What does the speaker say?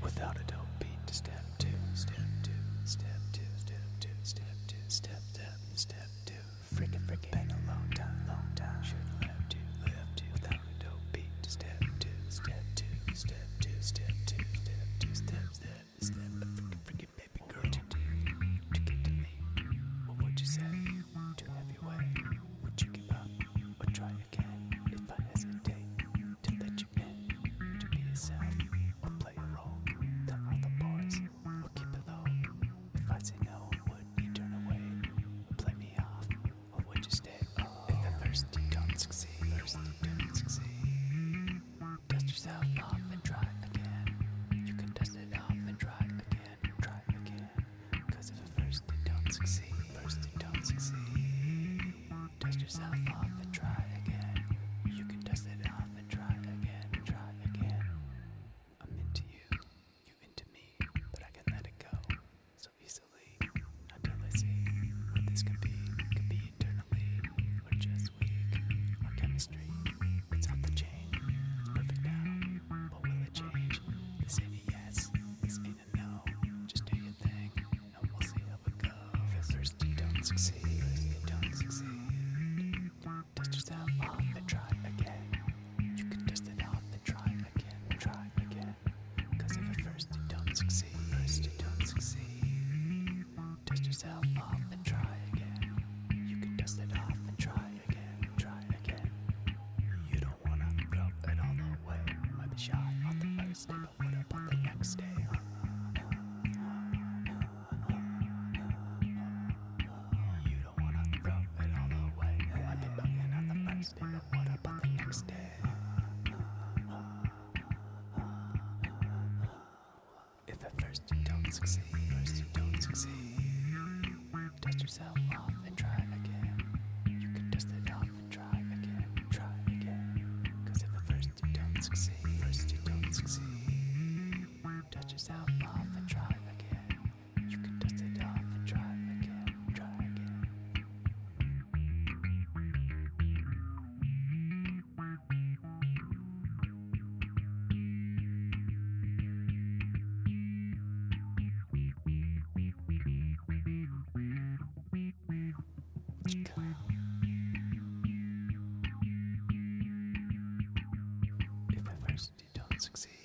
Without a dope beat to step two, step two, step two, step two, step two, step two. Frickin' been a long time. Should've left two. Without a dope beat to step two, step two, step two, step two, step two, step. Frickin' baby girl, to get to me. What would you say? To have your way? Would you give up or try again? If I hesitate to let you in, would you be yourself or play a role? Tell all the boys or keep it low. If I say no, would you turn away or play me off, or would you stay? If at first you don't succeed, dust yourself off and try again. You can dust it off and try again. Cause if at first you don't succeed, dust yourself off and try again. You can dust it off and try again. I'm into you, you into me, but I can let it go so easily. Until I see what this could be eternally, or just weak. Our chemistry, it's off the chain, it's perfect now, but will it change? This ain't a yes, this ain't a no. Just do your thing, and we'll see how it goes. If first you don't succeed, dust yourself off and try again. You can dust it off and try again. Cause if at first you don't succeed, dust yourself off and try again. You can dust it off and try again. You don't wanna throw it all away. Might be shot on the first day, but what about the next day? You don't wanna throw it all away. Might be bugging on the first day, but what about the next day? If at first you don't succeed, dust yourself off and try again. You can dust it off and try again. Cause if at first you don't succeed, dust yourself off and try again. You can dust it off and try again. If at first you don't succeed,